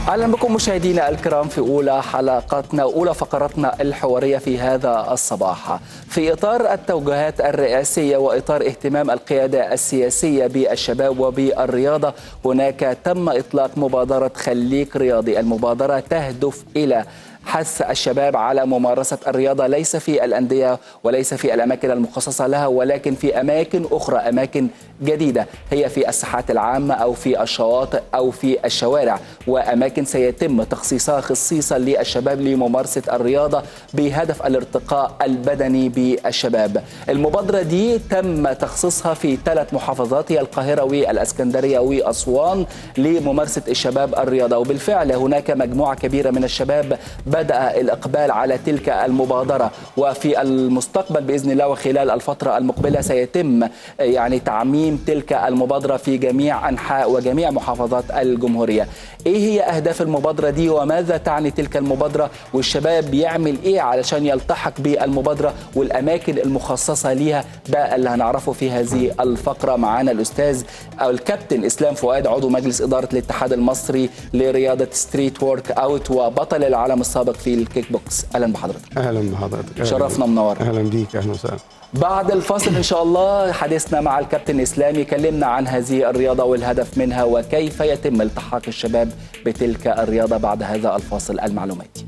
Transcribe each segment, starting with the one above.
أهلا بكم مشاهدينا الكرام في أولى فقراتنا الحوارية في هذا الصباح. في إطار التوجيهات الرئاسية وإطار اهتمام القيادة السياسية بالشباب وبالرياضة، هناك تم إطلاق مبادرة خليك رياضي. المبادرة تهدف إلى حث الشباب على ممارسة الرياضة، ليس في الأندية وليس في الأماكن المخصصة لها، ولكن في أماكن أخرى، أماكن جديدة، هي في الساحات العامة أو في الشواطئ أو في الشوارع، وأماكن سيتم تخصيصها خصيصا للشباب لممارسة الرياضة بهدف الارتقاء البدني بالشباب. المبادرة دي تم تخصيصها في 3 محافظات، هي القاهرة والإسكندرية وأسوان، لممارسة الشباب الرياضة. وبالفعل هناك مجموعة كبيرة من الشباب بدأ الإقبال على تلك المبادرة، وفي المستقبل بإذن الله وخلال الفترة المقبلة سيتم تعميم تلك المبادرة في جميع أنحاء وجميع محافظات الجمهورية. إيه هي أهداف المبادرة دي وماذا تعني تلك المبادرة، والشباب يعمل إيه علشان يلتحق بالمبادرة والأماكن المخصصة ليها؟ ده اللي هنعرفه في هذه الفقرة. معانا الأستاذ أو الكابتن إسلام فؤاد، عضو مجلس إدارة الاتحاد المصري لرياضة ستريت وورك أوت وبطل العالم السابق في الكيك بوكس. أهلا بحضرتك. أهلا بحضرتك. شرفنا منور. أهلا بيك. أهلا وسهلا. بعد الفاصل إن شاء الله حديثنا مع الكابتن إسلام يكلمنا عن هذه الرياضة والهدف منها وكيف يتم التحاق الشباب بتلك الرياضة بعد هذا الفاصل المعلوماتي.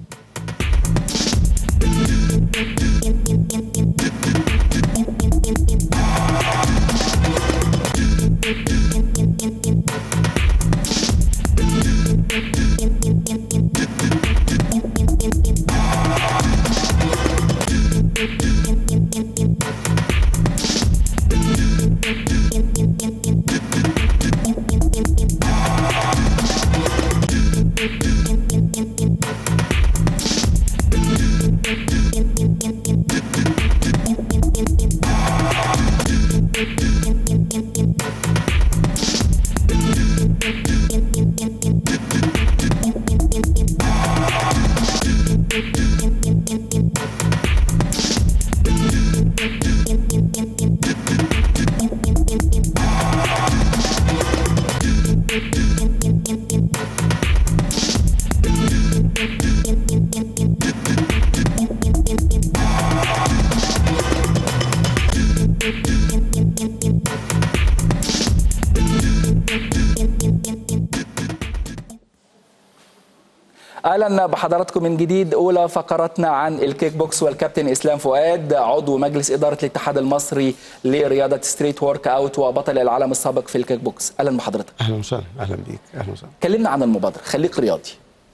أهلا بحضراتكم من جديد. أولى فقراتنا عن الكيك بوكس والكابتن إسلام فؤاد، عضو مجلس إدارة الاتحاد المصري لرياضة ستريت وورك أوت وبطل العالم السابق في الكيك بوكس. أهلا بحضرتك. أهلا وسهلا. أهلا بيك. أهلا وسهلا. كلمنا عن المبادرة خليك رياضي.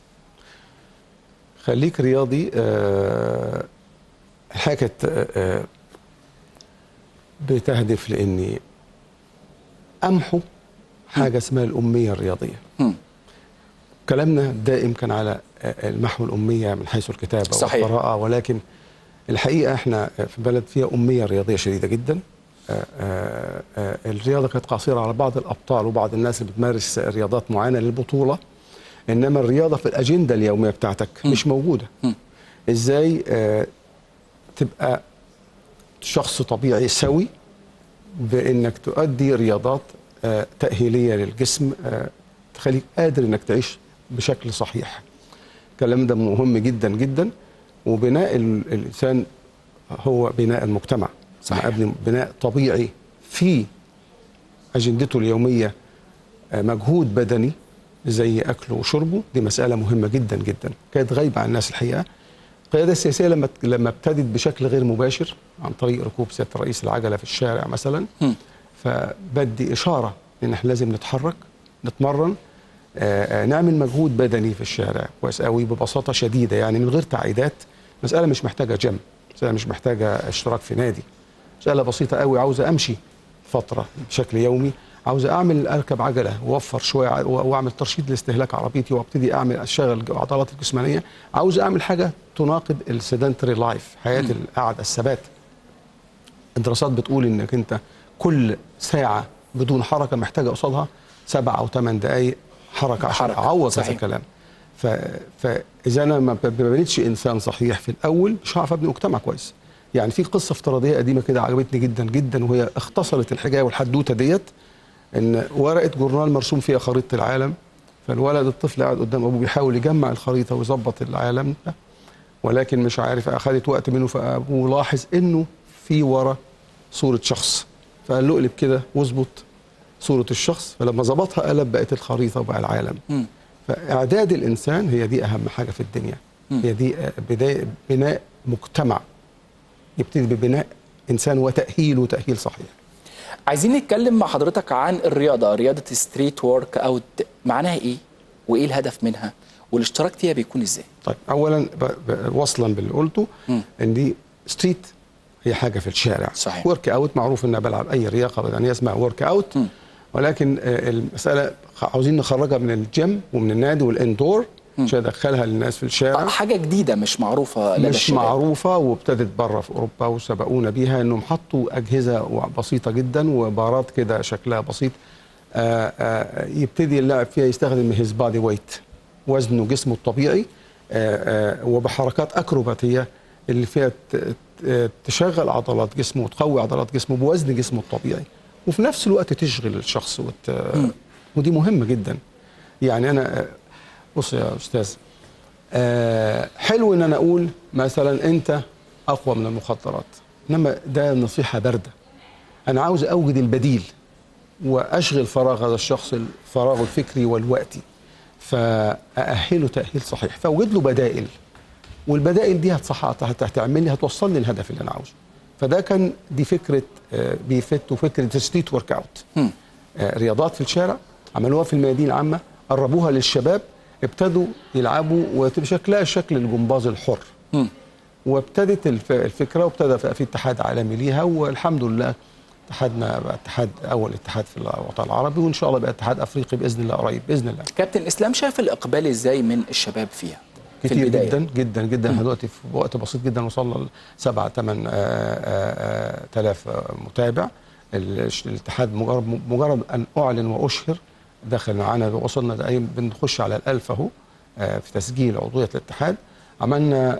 خليك رياضي حاجة بتهدف لأني أمحو حاجة اسمها الأمية الرياضية. كلامنا دائم كان على المحو الأمية من حيث الكتابة صحيح. والقراءة، ولكن الحقيقة احنا في بلد فيها أمية رياضية شديدة جدا. الرياضة كانت قاصرة على بعض الأبطال وبعض الناس اللي بتمارس رياضات معينة للبطولة، إنما الرياضة في الأجندة اليومية بتاعتك مش موجودة. إزاي تبقى شخص طبيعي سوي بإنك تؤدي رياضات تأهيلية للجسم تخليك قادر إنك تعيش بشكل صحيح. الكلام ده مهم جدا جدا، وبناء الإنسان هو بناء المجتمع. صحيح. أبني بناء طبيعي في أجندته اليومية مجهود بدني زي أكله وشربه، دي مسألة مهمة جدا جدا كانت غايبة عن الناس الحقيقة. القيادة السياسية لما ابتدت بشكل غير مباشر عن طريق ركوب سيادة رئيس العجلة في الشارع مثلا، فبدي إشارة إن احنا لازم نتحرك، نتمرن، نعمل مجهود بدني في الشارع كويس قوي ببساطة شديدة، يعني من غير تعقيدات. مسألة مش محتاجة جيم، مسألة مش محتاجة اشتراك في نادي، مسألة بسيطة قوي. عاوزة أمشي فترة بشكل يومي، عاوزة أركب عجلة وأوفر شوية وأعمل ترشيد لاستهلاك عربيتي وابتدي أشغل عضلاتي الجسمانية. عاوزة أعمل حاجة تناقض السيدنتري لايف، حياة القعدة الثبات. الدراسات بتقول إنك أنت كل ساعة بدون حركة محتاجة قصادها 7 أو 8 دقايق حركة عشان أعوض هذا الكلام. فإذا أنا ما بنيتش إنسان صحيح في الأول مش هعرف أبني مجتمع كويس. يعني في قصة افتراضية قديمة كده عجبتني جدا جدا، وهي اختصرت الحكاية والحدوتة ديت. إن ورقة جورنال مرسوم فيها خريطة العالم فالولد الطفل قاعد قدام ابوه بيحاول يجمع الخريطه ويظبط العالم ده، ولكن مش عارف، اخذت وقت منه، فابوه لاحظ انه في ورا صوره شخص، فقال له اقلب كده واظبط صوره الشخص، فلما ظبطها قلب بقت الخريطه وبقى العالم. فاعداد الانسان هي دي اهم حاجه في الدنيا. هي دي بدايه بناء مجتمع، يبتدي ببناء انسان وتاهيله تاهيل صحيح. عايزين نتكلم مع حضرتك عن الرياضه، رياضه ستريت وورك اوت، معناها ايه وايه الهدف منها والاشتراك فيها بيكون ازاي؟ طيب اولا وصلا باللي قلته ان دي ستريت هي حاجه في الشارع. صحيح. ورك اوت معروف ان بلعب اي رياضه بدنيه اسمها ورك اوت، ولكن المساله عاوزين نخرجها من الجيم ومن النادي والاندور عشان ندخلها للناس في الشارع. حاجه جديده مش معروفه لدى مش الشباب. معروفه، وابتدت بره في اوروبا وسبقونا بيها، انهم حطوا اجهزه بسيطه جدا وبارات كده شكلها بسيط، يبتدي اللاعب فيها يستخدم هيز بادي ويت، وزنه جسمه الطبيعي، وبحركات اكروباتيه اللي فيها تشغل عضلات جسمه وتقوي عضلات جسمه بوزن جسمه الطبيعي، وفي نفس الوقت تشغل الشخص ودي مهمه جدا. يعني انا بص يا استاذ، حلو ان انا اقول مثلا انت اقوى من المخدرات، انما ده نصيحه بارده. انا عاوز اوجد البديل واشغل فراغ هذا الشخص، الفراغ الفكري والوقتي، فاأهله تاهيل صحيح، فاوجد له بدائل، والبدائل دي هتعمل لي، هتوصل لي الهدف اللي انا عاوزه. فده كان دي فكره بيفت وفكره ستريت ورك اوت. رياضات في الشارع عملوها في الميادين العامه، قربوها للشباب، ابتدوا يلعبوا وتبقى شكلها شكل الجمباز الحر. وابتدت الفكره، وابتدى في اتحاد عالمي ليها، والحمد لله اتحادنا بقى اتحاد اول اتحاد في الوطن العربي، وان شاء الله بقى اتحاد افريقي باذن الله قريب باذن الله. كابتن اسلام، شاف الاقبال ازاي من الشباب فيها؟ كتير جدا جدا جدا. احنا دلوقتي في وقت بسيط جدا وصلنا ل 7-8 آلاف متابع. الاتحاد مجرد ان اعلن واشهر دخل معانا، وصلنا بنخش على ال1000 اهو في تسجيل عضويه الاتحاد. عملنا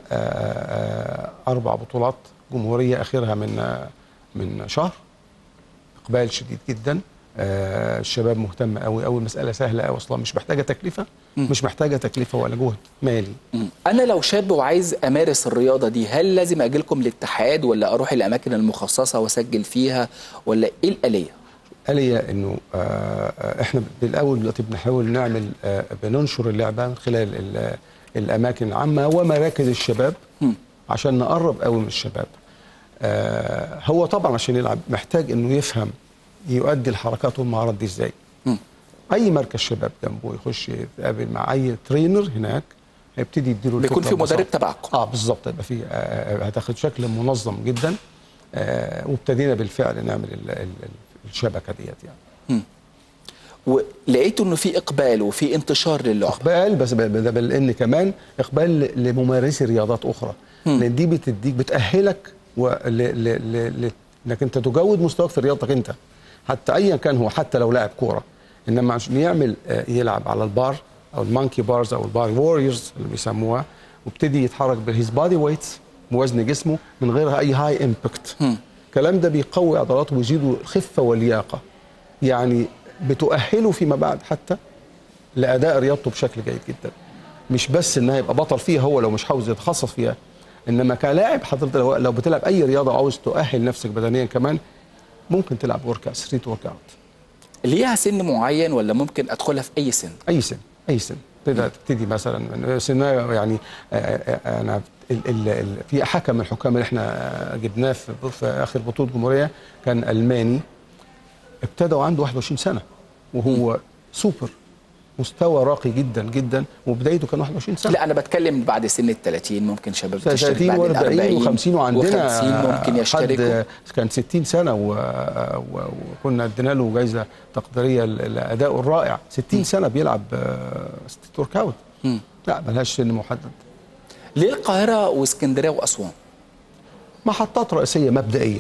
4 بطولات جمهوريه اخرها من شهر. اقبال شديد جدا. الشباب مهتم قوي قوي، المساله سهله قوي اصلا، مش محتاجه تكلفه، مش محتاجه تكلفه ولا جهد مالي. انا لو شاب وعايز امارس الرياضه دي، هل لازم اجي لكم الاتحاد ولا اروح الاماكن المخصصه واسجل فيها، ولا ايه الاليه؟ الاليه انه احنا بالاول دلوقتي بنحاول نعمل بننشر اللعبه من خلال الاماكن العامه ومراكز الشباب عشان نقرب قوي من الشباب. هو طبعا عشان يلعب محتاج انه يفهم يؤدي الحركات والمهارات دي ازاي. اي مركز شباب جنبه يخش يتقابل مع اي ترينر هناك، هيبتدي يديله بيكون في مدرب تبعكم. بالظبط، يبقى في هتاخد شكل منظم جدا. وابتدينا بالفعل نعمل الشبكه ديت يعني. ولقيتوا انه في اقبال وفي انتشار للعبه. اقبال، بس بل ان كمان اقبال لممارسي رياضات اخرى، لان دي بتاهلك انك انت تجود مستواك في رياضتك انت، حتى ايا كان هو، حتى لو لاعب كوره. انما عشان يلعب على البار او المانكي بارز او البار ووريرز اللي بيسموها، وابتدي يتحرك بالهيز بادي ويتس بوزن جسمه من غير اي هاي امباكت. الكلام ده بيقوي عضلاته ويزيده الخفه واللياقه، يعني بتؤهله فيما بعد حتى لاداء رياضته بشكل جيد جدا. مش بس انه يبقى بطل فيها هو لو مش عاوز يتخصص فيها، انما كلاعب حضرتك لو بتلعب اي رياضه وعاوز تؤهل نفسك بدنيا كمان، ممكن تلعب ستريت ورك اوت. ليها سن معين ولا ممكن ادخلها في اي سن؟ اي سن، اي سن. تبتدي مثلا من سن، يعني انا في حكم من الحكام اللي احنا جبناه في اخر بطوله جمهوريه كان الماني، ابتدى وعنده 21 سنه وهو سوبر، مستوى راقي جدا جدا، وبدايته كان 21 سنه. لا انا بتكلم بعد سن ال30، ممكن شباب تشترك 30 و40 و50، وعندنا و50 ممكن يشتركوا. كان 60 سنه وكنا ادينا له جائزه تقديريه لادائه الرائع. 60 سنه بيلعب ستريت ورك اوت. لا ملهاش سن محدد. ليه القاهره واسكندريه واسوان؟ محطات رئيسيه مبدئيا.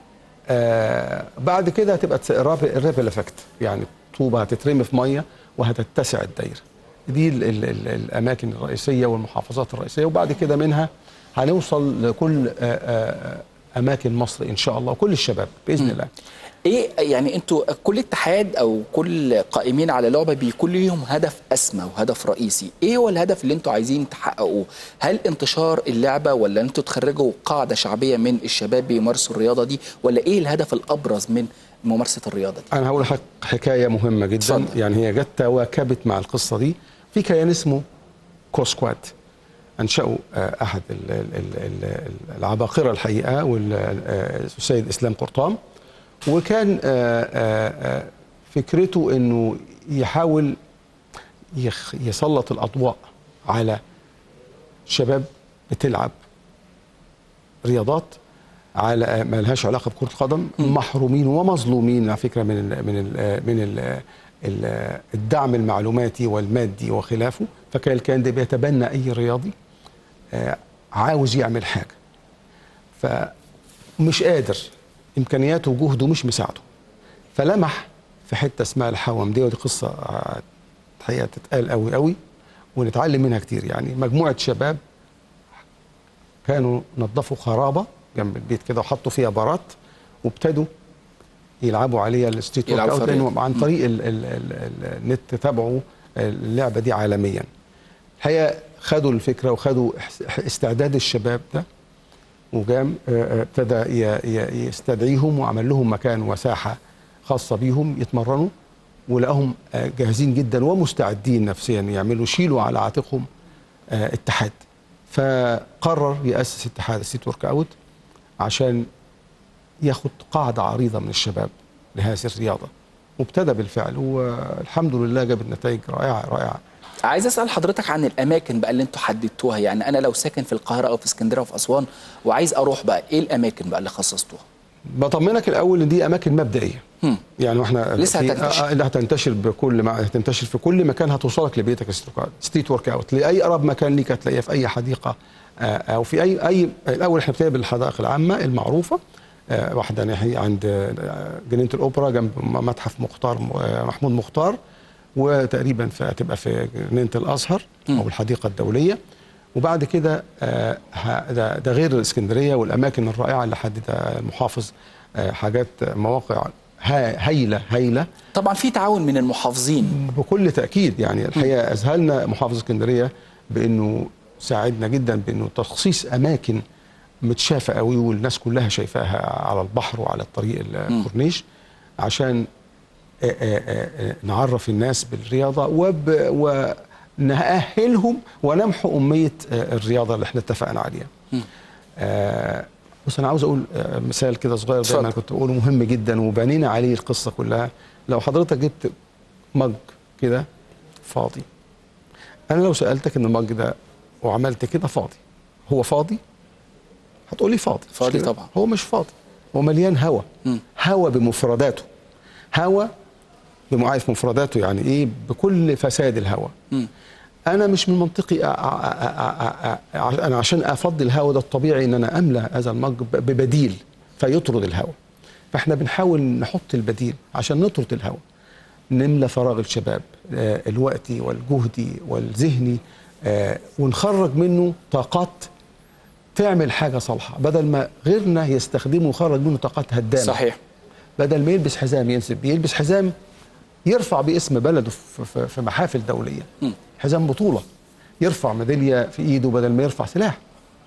بعد كده هتبقى الريبل افكت، يعني طوبه هتترمي في ميه وهتتسع الدايره. دي الاماكن الرئيسيه والمحافظات الرئيسيه، وبعد كده منها هنوصل لكل اماكن مصر ان شاء الله وكل الشباب باذن الله. ايه يعني انتوا كل اتحاد او كل قائمين على لعبه بيكون ليهم هدف اسمى وهدف رئيسي، ايه هو الهدف اللي انتوا عايزين تحققوه؟ هل انتشار اللعبه، ولا انتوا تخرجوا قاعده شعبيه من الشباب بيمارسوا الرياضه دي، ولا ايه الهدف الابرز من ممارسه الرياضه دي؟ انا هقول لك حكايه مهمه جدا. صدق. يعني هي جت تواكبت مع القصه دي. في كيان اسمه كوسكواد، انشأوا احد العباقره الحقيقه والسيد اسلام قرطام، وكان فكرته انه يحاول يسلط الاضواء على شباب بتلعب رياضات على ما لهاش علاقه بكره القدم، محرومين ومظلومين على فكره من الدعم المعلوماتي والمادي وخلافه. فكان ده بيتبنى اي رياضي عاوز يعمل حاجه فمش قادر، امكانياته وجهده مش مساعده، فلمح في حته اسمها الحوم دي، ودي قصه الحقيقه تتقال قوي قوي ونتعلم منها كتير. يعني مجموعه شباب كانوا نظفوا خرابه جنب البيت كده وحطوا فيها بارات وابتدوا يلعبوا عليها الستريت ورك اوت، لانه عن طريق النت تابعوا اللعبه دي عالميا. الحقيقه خدوا الفكره وخدوا استعداد الشباب ده، وجام ابتدى يستدعيهم وعمل لهم مكان وساحه خاصه بيهم يتمرنوا، ولقاهم جاهزين جدا ومستعدين نفسيا يشيلوا على عاتقهم اتحاد. فقرر يأسس اتحاد الستريت ورك اوت عشان ياخد قاعده عريضه من الشباب لهذه الرياضه، وابتدى بالفعل والحمد لله جابت نتائج رائعه رائعه. عايز اسال حضرتك عن الاماكن بقى اللي انتوا حددتوها. يعني انا لو ساكن في القاهره او في اسكندريه او في اسوان وعايز اروح بقى، ايه الاماكن بقى اللي خصصتوها؟ بطمنك الاول ان دي اماكن مبدئيه. يعني واحنا لسه هتنتشر. اللي هتنتشر هتنتشر في كل مكان، هتوصلك لبيتك ستريت ورك اوت، لاي اقرب مكان ليك هتلاقيها في اي حديقه او في اي الاول احنا بنبتدي بالحدائق العامه المعروفه، واحده ناحيه عند جنينه الاوبرا جنب متحف محمود مختار، وتقريبا هتبقى في جنينه الازهر او الحديقه الدوليه. وبعد كده ده غير الاسكندريه والاماكن الرائعه اللي حددها المحافظ، حاجات مواقع هايله. طبعا في تعاون من المحافظين بكل تاكيد. يعني الحقيقه اذهلنا محافظ اسكندريه بانه ساعدنا جدا بانه تخصيص اماكن متشافه قوي والناس كلها شايفاها على البحر وعلى الطريق الكورنيش، عشان نعرف الناس بالرياضه ونأهلهم ونمحو أمية الرياضة اللي احنا اتفقنا عليها. بس أنا عاوز أقول مثال كده صغير دايما كنت بقوله مهم جدا وبنينا عليه القصة كلها. لو حضرتك جبت مج كده فاضي، أنا لو سألتك إن المج ده وعملت كده فاضي، هو فاضي؟ هتقولي فاضي. فاضي طبعا. هو مش فاضي، هو مليان هواء. هواء بمفرداته، هواء بمعايف مفرداته، يعني ايه؟ بكل فساد الهواء. انا مش من منطقي انا عشان افضي الهواء ده الطبيعي ان انا املى هذا المج ببديل فيطرد الهواء. فاحنا بنحاول نحط البديل عشان نطرد الهواء، نملى فراغ الشباب الوقتي والجهدي والذهني، ونخرج منه طاقات تعمل حاجه صالحه، بدل ما غيرنا يستخدمه ويخرج منه طاقات هدامه. صحيح. بدل ما يلبس حزام يلبس حزام يرفع باسم بلده في محافل دوليه، حزام بطوله، يرفع ميداليه في ايده بدل ما يرفع سلاح.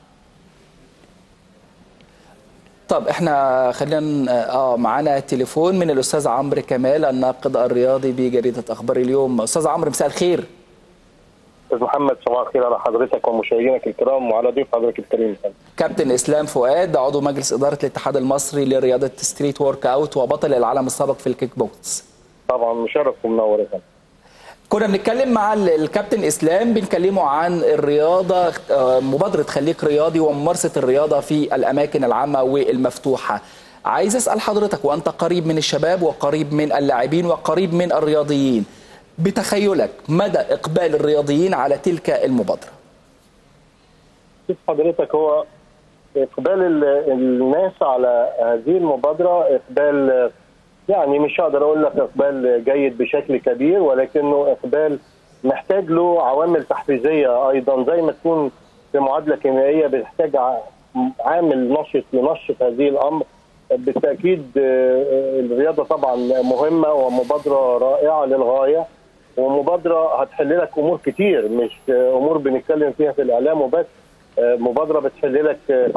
طب احنا خلينا معانا تليفون من الاستاذ عمرو كمال الناقد الرياضي بجريده اخبار اليوم. استاذ عمرو مساء الخير. استاذ محمد صباح الخير على حضرتك ومشاهدينك الكرام وعلى ضيف حضرتك الكريم. كابتن اسلام فؤاد عضو مجلس اداره الاتحاد المصري لرياضه ستريت ورك اوت وبطل العالم السابق في الكيك بوكس. طبعا مشرف ومنور يا فندم. كنا بنتكلم مع الكابتن اسلام، بنكلمه عن الرياضه، مبادره خليك رياضي وممارسه الرياضه في الاماكن العامه والمفتوحه. عايز اسال حضرتك، وانت قريب من الشباب وقريب من اللاعبين وقريب من الرياضيين، بتخيلك مدى اقبال الرياضيين على تلك المبادره؟ حضرتك هو اقبال الناس على هذه المبادره اقبال، يعني مش هقدر اقول لك اقبال جيد بشكل كبير، ولكنه اقبال محتاج له عوامل تحفيزيه ايضا، زي ما تكون في معادله كيميائيه بتحتاج عامل نشط ينشط هذه الامر. بالتاكيد الرياضه طبعا مهمه ومبادره رائعه للغايه، ومبادره هتحل لك امور كتير، مش امور بنتكلم فيها في الاعلام وبس. مبادره بتحل لك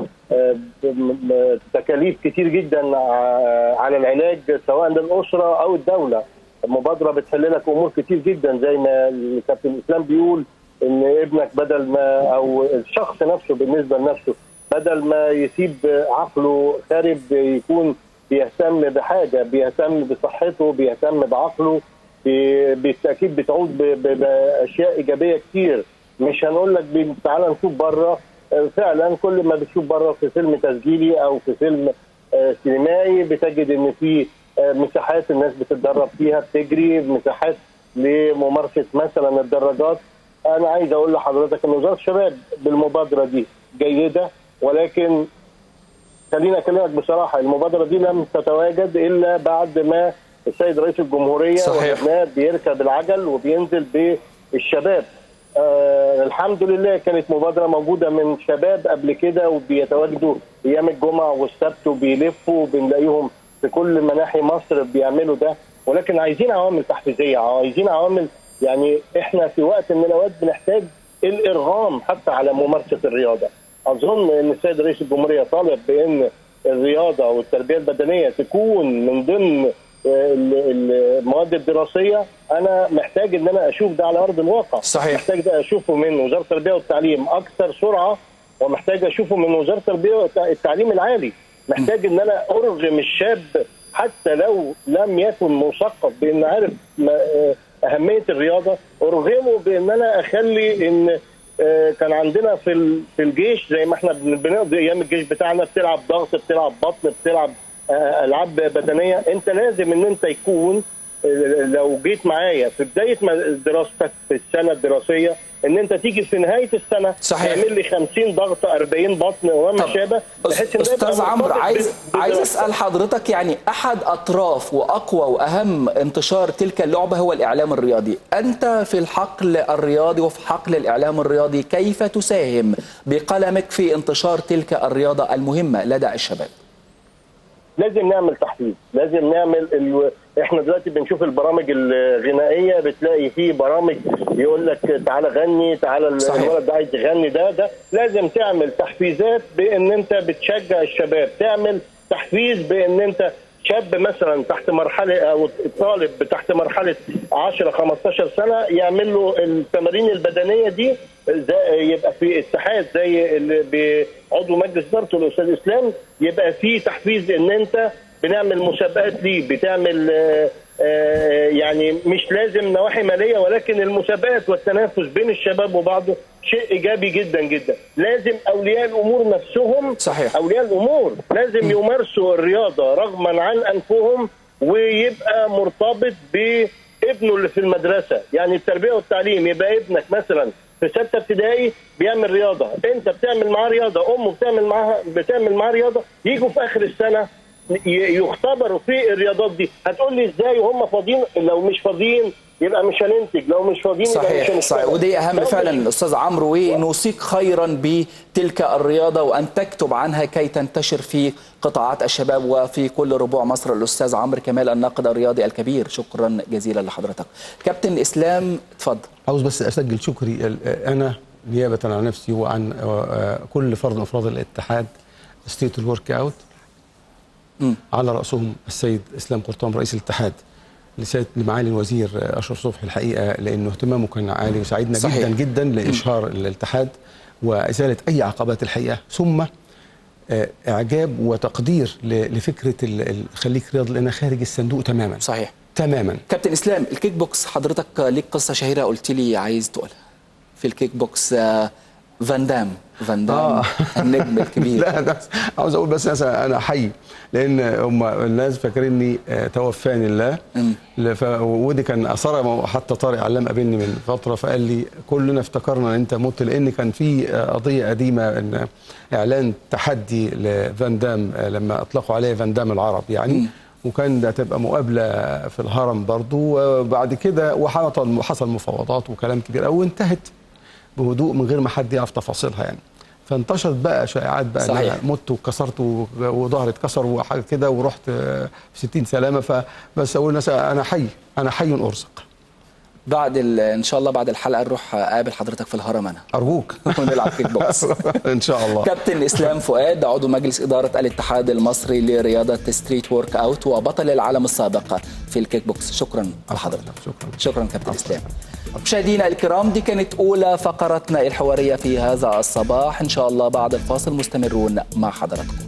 تكاليف كتير جدا على العلاج سواء للاسره او الدوله. مبادره بتحل لك امور كتير جدا، زي ما الكابتن اسلام بيقول ان ابنك بدل ما، او الشخص نفسه بالنسبه لنفسه، بدل ما يسيب عقله خارب يكون بيهتم بحاجه، بيهتم بصحته، بيهتم بعقله، بالتاكيد بتعود باشياء ايجابيه كتير. مش هنقول لك تعالى نشوف بره، فعلا كل ما بتشوف بره في فيلم تسجيلي او في فيلم سينمائي بتجد ان في مساحات الناس بتتدرب فيها، بتجري، مساحات لممارسه مثلا الدراجات. انا عايز اقول لحضرتك ان وزاره الشباب بالمبادره دي جيده، ولكن خليني اكلمك بصراحه، المبادره دي لم تتواجد الا بعد ما السيد رئيس الجمهوريه وجدناه بيركب العجل وبينزل بالشباب. الحمد لله كانت مبادره موجوده من شباب قبل كده، وبيتواجدوا ايام الجمعه والسبت وبيلفوا، وبنلاقيهم في كل مناحي مصر بيعملوا ده، ولكن عايزين عوامل تحفيزيه، عايزين عوامل. يعني احنا في وقت من الاوقات بنحتاج الارغام حتى على ممارسه الرياضه. اظن ان السيد رئيس الجمهوريه طالب بان الرياضه والتربيه البدنيه تكون من ضمن المواد الدراسيه. انا محتاج ان انا اشوف ده على ارض الواقع. صحيح. محتاج ده اشوفه من وزاره التربيه والتعليم اكثر سرعه، ومحتاج اشوفه من وزاره التربيه والتعليم العالي. محتاج ان انا ارغم الشاب حتى لو لم يكن مثقف بان عارف اهميه الرياضه، ارغمه بان انا اخلي ان كان عندنا في الجيش زي ما احنا بنقضي ايام الجيش بتاعنا، بتلعب ضغط، بتلعب بطن، بتلعب العاب بدنيه. انت لازم ان انت يكون لو جيت معايا في بدايه دراستك في السنه الدراسيه ان انت تيجي في نهايه السنه تعمل لي 50 ضغط، 40 بطن وما شابه. استاذ عمرو، عايز اسال حضرتك، يعني احد اطراف واقوى واهم انتشار تلك اللعبه هو الاعلام الرياضي. انت في الحقل الرياضي وفي حقل الاعلام الرياضي كيف تساهم بقلمك في انتشار تلك الرياضه المهمه لدى الشباب؟ لازم نعمل تحفيز، لازم نعمل احنا دلوقتي بنشوف البرامج الغنائيه، بتلاقي فيه برامج يقول لك تعالى غني، تعالى الولد ده عايز يغني، ده لازم تعمل تحفيزات بان انت بتشجع الشباب، تعمل تحفيز بان انت شاب مثلا تحت مرحله او طالب تحت مرحله 10 15 سنه يعمل له التمارين البدنيه دي، يبقى في اتحاد زي اللي بعضو مجلس ادارته الاستاذ اسلام، يبقى في تحفيز ان انت بنعمل مسابقات ليه، بتعمل يعني مش لازم نواحي ماليه، ولكن المسابقات والتنافس بين الشباب وبعضه شيء ايجابي جدا جدا. لازم اولياء الامور نفسهم، صحيح، اولياء الامور لازم يمارسوا الرياضه رغما عن انفهم، ويبقى مرتبط بابنه اللي في المدرسه. يعني التربيه والتعليم يبقى ابنك مثلا في 6 ابتدائي بيعمل رياضه، انت بتعمل معاه رياضه، امه بتعمل معاه رياضه، يجوا في اخر السنه يختبروا في الرياضات دي. هتقول لي ازاي وهم فاضيين؟ لو مش فاضيين يبقى مش هننتج، لو مش فاضيين يبقى مش هنشتغل. صحيح، ودي اهم فعلا استاذ عمرو، ونوصيك خيرا بتلك الرياضه وان تكتب عنها كي تنتشر في قطاعات الشباب وفي كل ربوع مصر. الاستاذ عمرو كمال الناقد الرياضي الكبير، شكرا جزيلا لحضرتك. كابتن اسلام اتفضل. عاوز بس اسجل شكري انا نيابه عن نفسي وعن كل فرد من افراد الاتحاد ستيت الورك اوت، على راسهم السيد اسلام قرطان رئيس الاتحاد، لمعالي الوزير اشرف صبحي الحقيقه، لانه اهتمامه كان عالي وساعدنا جدا جدا لاشهار الاتحاد وازاله اي عقبات الحقيقه، ثم اعجاب وتقدير لفكره خليك رياضي لانها خارج الصندوق تماما. صحيح تماما. كابتن اسلام، الكيك بوكس حضرتك ليك قصه شهيره قلت لي عايز تقولها في الكيك بوكس. فان دام النجم الكبير. لا عاوز اقول بس انا حي، لان هم الناس فاكريني توفاني الله، ودي كان اثرها. حتى طارق علام قابلني من فتره فقال لي كلنا افتكرنا ان انت مت، لان كان في قضيه قديمه ان اعلان تحدي لفان دام لما اطلقوا عليه فان دام العرب يعني، وكان ده تبقى مقابله في الهرم برضو، وبعد كده وحصل مفاوضات وكلام كبير قوي، وانتهت بهدوء من غير ما حد يعرف تفاصيلها يعني. فانتشرت بقى شائعات بقى ان انا مت واتكسرت وظهري اتكسر وحاجه كده ورحت في 60 سلامه. فبس اقول للناس انا حي، انا حي ارزق. بعد ان شاء الله بعد الحلقه نروح اقابل حضرتك في الهرم انا ارجوك ونلعب كيك بوكس ان شاء الله. كابتن اسلام فؤاد عضو مجلس اداره الاتحاد المصري لرياضه ستريت وورك اوت وبطل العالم السابق في الكيك بوكس، شكرا لحضرتك. شكرا كابتن اسلام. مشاهدينا الكرام دي كانت اولى فقراتنا الحواريه في هذا الصباح، ان شاء الله بعد الفاصل مستمرون مع حضراتكم.